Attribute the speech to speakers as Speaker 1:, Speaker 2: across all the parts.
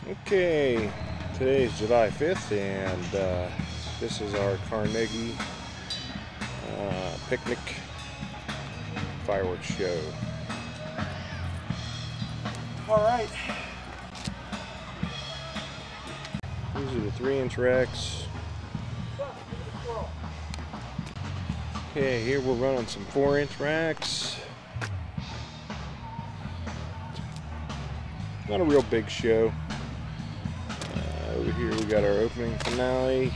Speaker 1: Okay, today is July 5th, and this is our Carnegie picnic fireworks show.
Speaker 2: Alright.
Speaker 1: These are the 3-inch racks. Okay, here we're running some 4-inch racks. Not a real big show. Over here we got our opening finale.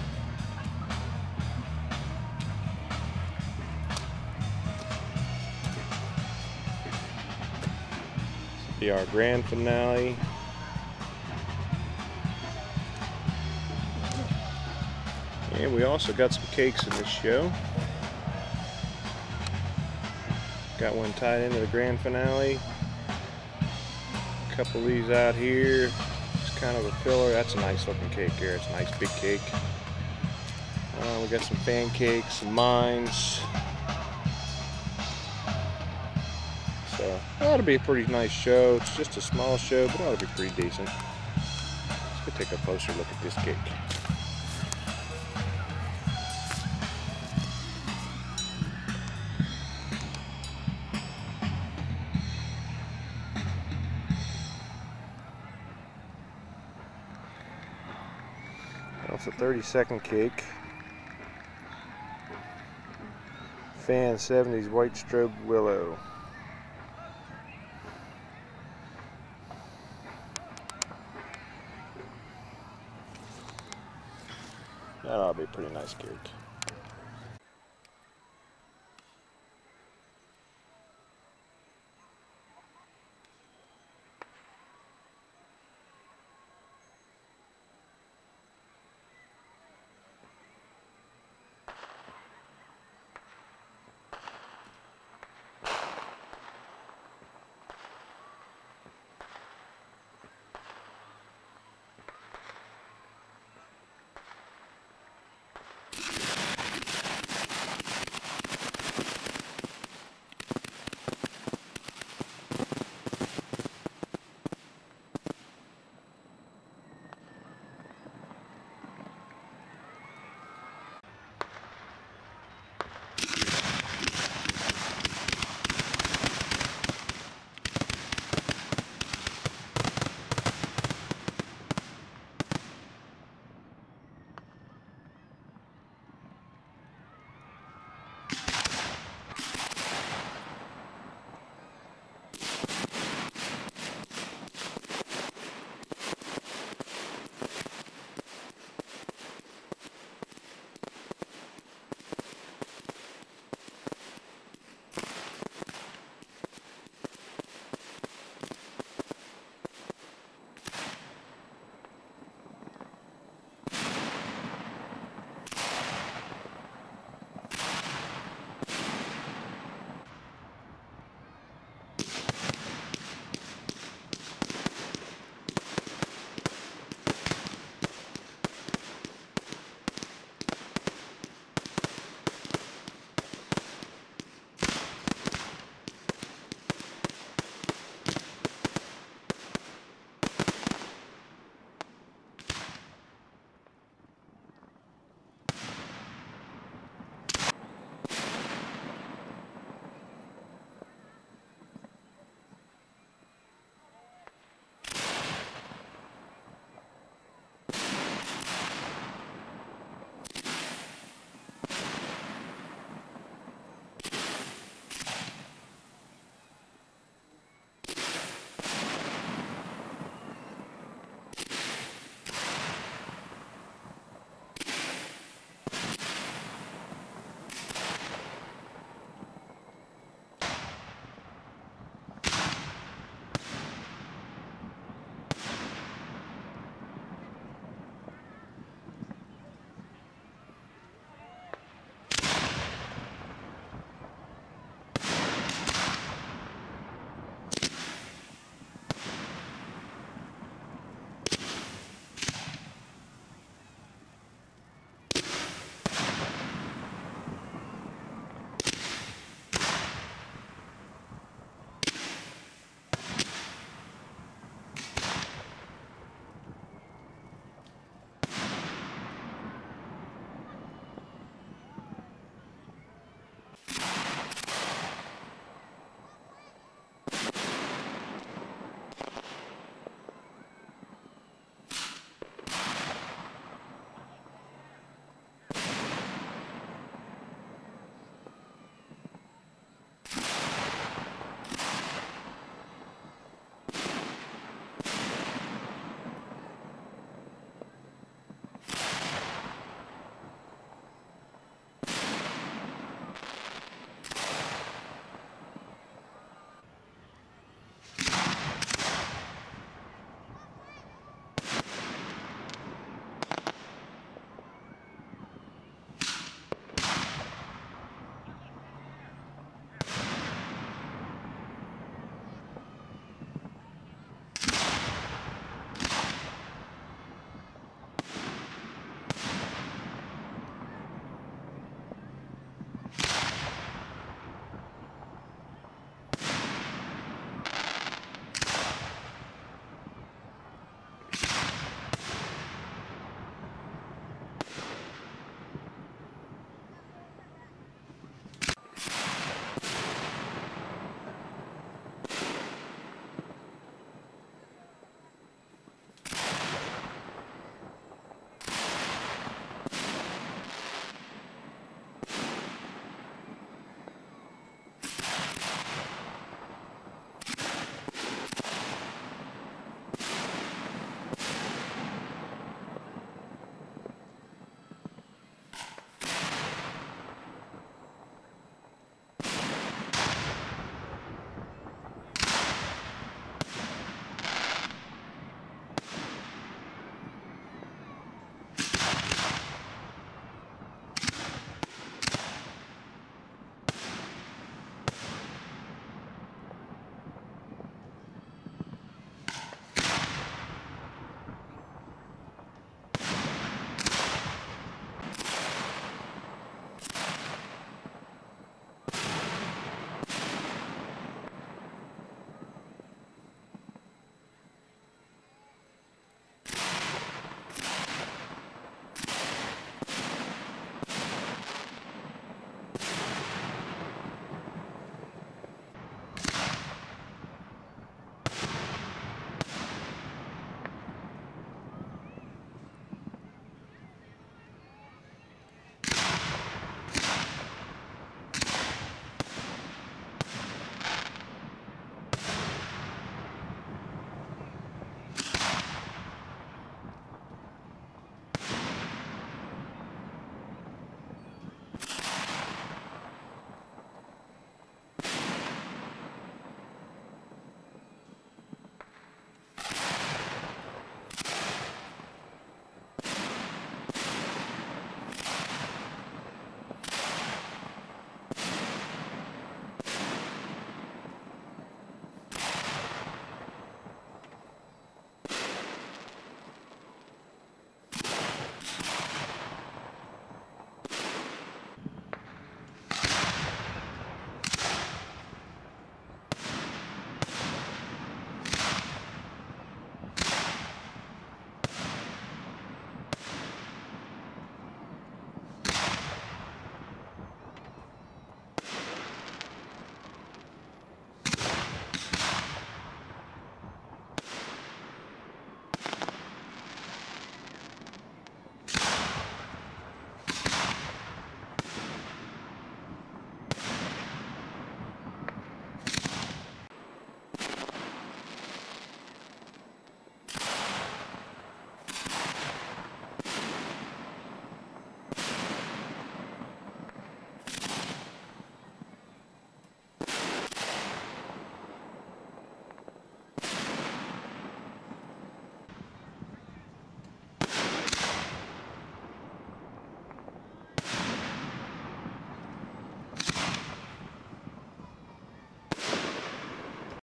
Speaker 1: This will be our grand finale. And we also got some cakes in this show. Got one tied into the grand finale. A couple of these out here. Kind of a filler. That's a nice looking cake here. It's a nice big cake. We got some fan cakes, some mines. So that'll be a pretty nice show. It's just a small show, but that'll be pretty decent. Let's go take a closer look at this cake. That's a 30-second cake. Fan 70s white strobe willow. That'll be a pretty nice cake.